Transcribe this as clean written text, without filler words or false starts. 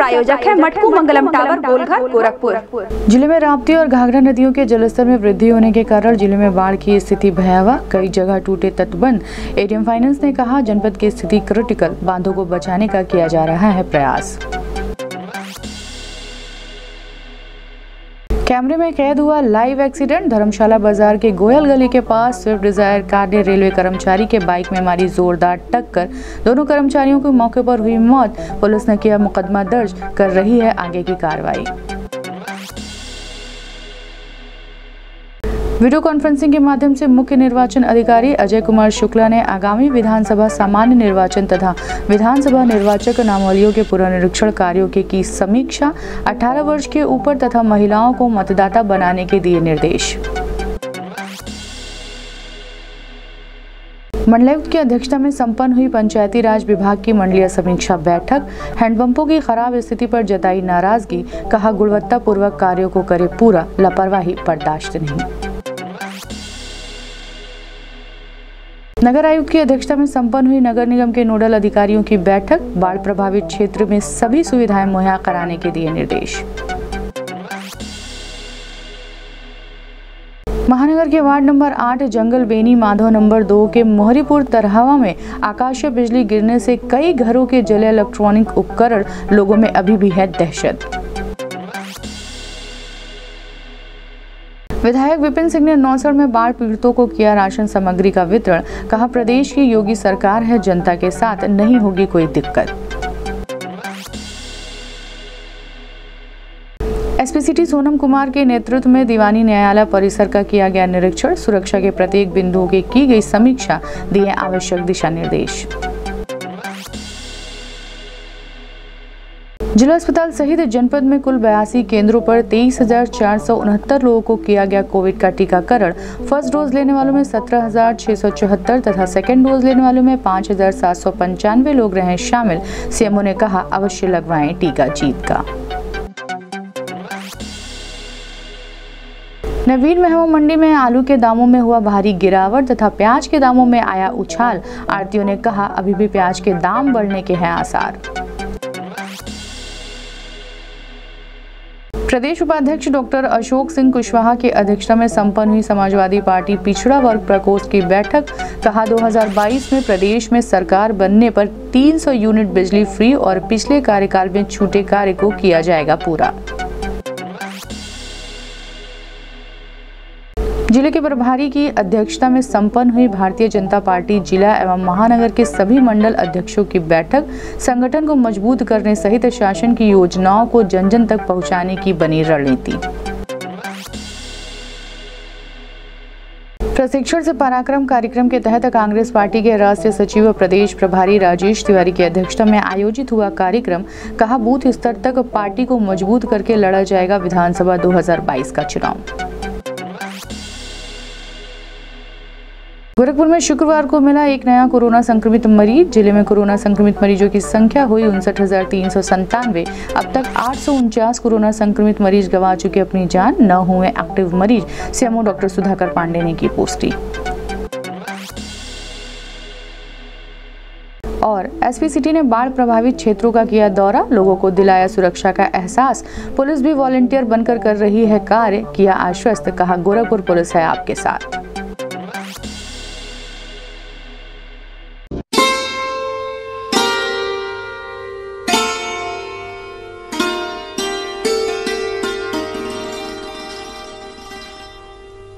प्रायोजक है मटकू मंगलम टावर, गोलघर, गोरखपुर। जिले में राप्ती और घाघरा नदियों के जलस्तर में वृद्धि होने के कारण जिले में बाढ़ की स्थिति भयावह, कई जगह टूटे तटबंध। एटीएम फाइनेंस ने कहा, जनपद की स्थिति क्रिटिकल, बांधों को बचाने का किया जा रहा है प्रयास। कैमरे में कैद हुआ लाइव एक्सीडेंट। धर्मशाला बाजार के गोयल गली के पास स्विफ्ट डिजायर कार ने रेलवे कर्मचारी के बाइक में मारी जोरदार टक्कर, दोनों कर्मचारियों को मौके पर हुई मौत। पुलिस ने किया मुकदमा दर्ज, कर रही है आगे की कार्रवाई। वीडियो कॉन्फ्रेंसिंग के माध्यम से मुख्य निर्वाचन अधिकारी अजय कुमार शुक्ला ने आगामी विधानसभा सामान्य निर्वाचन तथा विधानसभा निर्वाचक नामावलियों के पुनरीक्षण कार्यों की समीक्षा, 18 वर्ष के ऊपर तथा महिलाओं को मतदाता बनाने के दिए निर्देश। मंडलायुक्त की अध्यक्षता में संपन्न हुई पंचायती राज विभाग की मंडलीय समीक्षा बैठक। हैंडपंपों की खराब स्थिति पर जताई नाराजगी, कहा गुणवत्तापूर्वक कार्यों को करे पूरा, लापरवाही बर्दाश्त नहीं। नगर आयुक्त की अध्यक्षता में संपन्न हुई नगर निगम के नोडल अधिकारियों की बैठक। बाढ़ प्रभावित क्षेत्र में सभी सुविधाएं मुहैया कराने के दिए निर्देश। महानगर के ward number 8 Jangal Beni Madhav number 2 के मोहरीपुर तरहवा में आकाशीय बिजली गिरने से कई घरों के जले इलेक्ट्रॉनिक उपकरण, लोगों में अभी भी है दहशत। विधायक विपिन सिंह ने नौसर में बाढ़ पीड़ितों को किया राशन सामग्री का वितरण, कहा प्रदेश की योगी सरकार है, जनता के साथ नहीं होगी कोई दिक्कत। एसपी सिटी सोनम कुमार के नेतृत्व में दीवानी न्यायालय परिसर का किया गया निरीक्षण, सुरक्षा के प्रत्येक बिंदुओं की गई समीक्षा, दिए आवश्यक दिशा निर्देश। जिला अस्पताल सहित जनपद में कुल 82 केंद्रों पर 23,469 लोगों को किया गया कोविड का टीकाकरण। फर्स्ट डोज लेने वालों में 17,674 तथा सेकेंड डोज लेने वालों में 5,795 लोग रहे शामिल। सीएमओ ने कहा, अवश्य लगवाएं टीका, जीत का। नवीन महबूब मंडी में आलू के दामों में हुआ भारी गिरावट तथा प्याज के दामों में आया उछाल। आढ़तियों ने कहा, अभी भी प्याज के दाम बढ़ने के हैं आसार। प्रदेश उपाध्यक्ष डॉक्टर अशोक सिंह कुशवाहा की अध्यक्षता में संपन्न हुई समाजवादी पार्टी पिछड़ा वर्ग प्रकोष्ठ की बैठक। कहा, 2022 में प्रदेश में सरकार बनने पर 300 यूनिट बिजली फ्री और पिछले कार्यकाल में छूटे कार्य को किया जाएगा पूरा। जिले के प्रभारी की अध्यक्षता में संपन्न हुई भारतीय जनता पार्टी जिला एवं महानगर के सभी मंडल अध्यक्षों की बैठक। संगठन को मजबूत करने सहित शासन की योजनाओं को जन जन तक पहुंचाने की बनी रणनीति। प्रशिक्षण से पराक्रम कार्यक्रम के तहत कांग्रेस पार्टी के राष्ट्रीय सचिव व प्रदेश प्रभारी राजेश तिवारी की अध्यक्षता में आयोजित हुआ कार्यक्रम। कहा, बूथ स्तर तक पार्टी को मजबूत करके लड़ा जाएगा विधानसभा 2022 का चुनाव। गोरखपुर में शुक्रवार को मिला एक नया कोरोना संक्रमित मरीज। जिले में कोरोना संक्रमित मरीजों की संख्या हुई 59,397। अब तक 849 कोरोना संक्रमित मरीज गंवा चुके अपनी जान, 9 हुए एक्टिव मरीज। सीएमओ डॉक्टर सुधाकर पांडे ने की पुष्टि। और एसपी सिटी ने बाढ़ प्रभावित क्षेत्रों का किया दौरा, लोगों को दिलाया सुरक्षा का एहसास। पुलिस भी वॉलंटियर बनकर कर रही है कार्य, किया आश्वस्त, कहा गोरखपुर पुलिस है आपके साथ।